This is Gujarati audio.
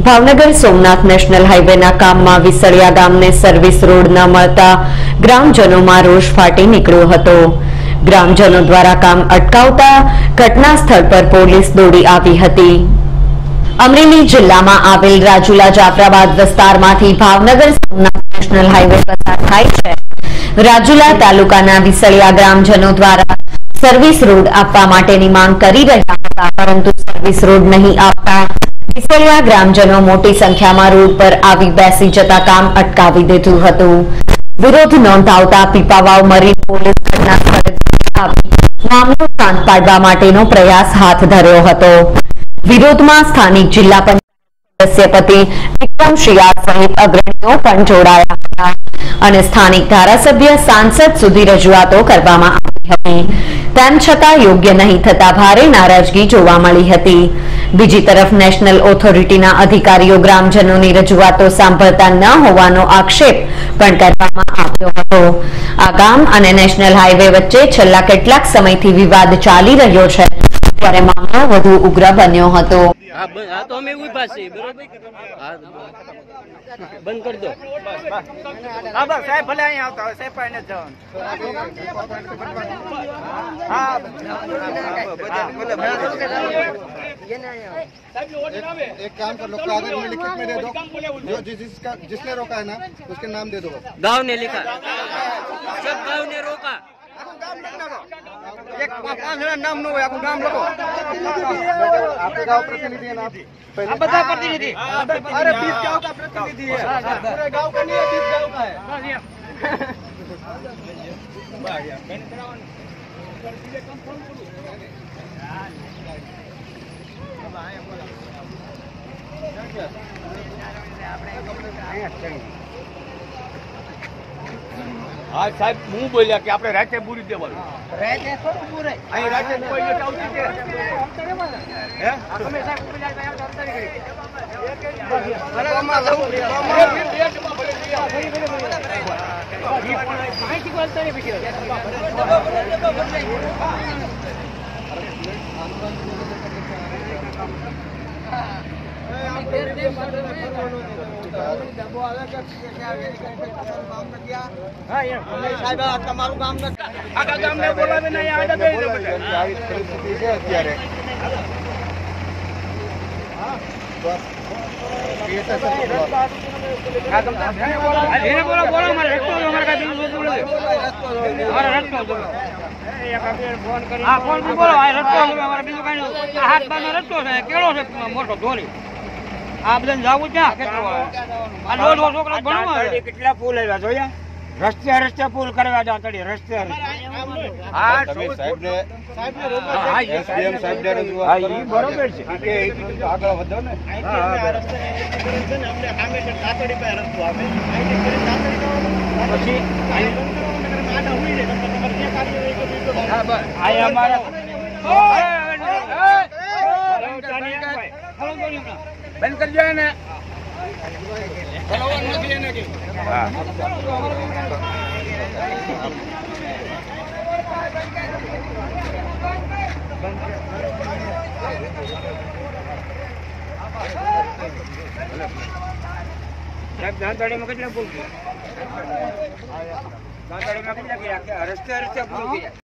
ભાવનગર સોમનાથ નેશનલ હાઈવેના કામમાં વિસળિયા ગામને સર્વિસ રોડ ન મળતા ગ્રામજનોમાં રોષ ફાટી નીકળ્યો હતો। ગ્રામજનો દ્વારા કામ અટકાવતા ઘટના સ્થળ પર પોલીસ દોડી આવી હતી। અમરેલી જિલ્લામાં આવેલ રાજુલા જાફરાબાદ વિસ્તારમાંથી ભાવનગર સોમનાથ નેશનલ હાઈવે પસાર થાય છે। રાજુલા તાલુકાના વિસળિયા ગ્રામજનો દ્વારા સર્વિસ રોડ આપવા માટેની માંગ કરી રહ્યા હતા, પરંતુ સર્વિસ રોડ નહીં આપતા વિસળિયા ગ્રામજનો મોટી સંખ્યામાં રોડ પર આવી બેસી જતા કામ અટકાવી દીધું હતું। વિરોધ નોંધાવતા પીપાવાવ મરીન પોલીસ ઘટના સ્થળે આવી મામલો શાંત પાડવા માટેનો પ્રયાસ હાથ ધર્યો હતો। વિરોધમાં સ્થાનિક જિલ્લા પંચાયત સદસ્યપતિ વિક્રમ શિયાળ સહિત અગ્રણીઓ પણ જોડાયા હતા અને સ્થાનિક ધારાસભ્ય સાંસદ સુધી રજૂઆતો કરવામાં આવી હતી। તેમ છતાં યોગ્ય નહીં થતા ભારે નારાજગી જોવા મળી હતી। બીજી તરફ નેશનલ ઓથોરિટીના અધિકારીઓ ગ્રામજનોની રજૂઆતો સાંભળતા ન હોવાનો આક્ષેપ પણ કરવામાં આવ્યો હતો। આ ગામ અને નેશનલ હાઈવે વચ્ચે છેલ્લા કેટલાક સમયથી વિવાદ ચાલી રહ્યો છે, ત્યારે મામલો વધુ ઉગ્ર બન્યો હતો। બંધ કરી દો। સાહેબ ભલે અહીંયા આવતા હોય, સાહેબ પાસે જવાનું। एक काम कर लो, कागज में लिखित में दे दो, जो जिसने रोका है ना उसके नाम दे दो। गाँव ने लिखा, सब गाँव ने रोका। एक 5 जणा नाम न હોય, આખું નામ લખો। आपके गांव प्रतिनिधि है ना? आप बता प्रतिनिधि। अरे 20 गांव का प्रतिनिधि है, पूरे गांव का नहीं है, 20 गांव का है। હા સાહેબ, હું બોલ્યા કે આપણે રાતે પૂરી દેવાનું। રાતે થોડું પૂરે અહીં રાતે કોઈ નથી આવતી છે હે? અમે સાહેબ બોલ્યા કે આવતા કરી તમારું કામ આખા ગામને બોલાવીને અહીંયા આગળ દઈ દો બધા। આવી પરિસ્થિતિ છે અત્યારે। એને બોલો બોલો, અમારે રસ્તો દો, અમારે કાંઈ બીજું બોલો દે, અમારે રસ્તો દો। હા ફોન પર બોલો, આ રસ્તો અમારે બીજું કઈ નહીં। હાથ બાર રસ્તો છે, કેળો છે મોટો ધોરી। આ બધાને જવું ક્યાં ખેતરો? આ દોઢ છોકરા ભણવા કેટલા પુલ આવ્યા જોયા? રસ્તે રસ્તે પુલ કરવા જા તડી રસ્તે હા તમે સાહેબને એસડીએમ સાહેબને રજૂઆત હા, ઈ બરોબર છે કે આગળ વધો ને। પછી આ અમારા બંધ કરી જાય ને સાહેબ દાંતાડીમાં કેટલા પૂલ ગયા? દાંતાડીમાં કેટલા ગયા? રસ્તે રસ્તે પૂલ ગયા।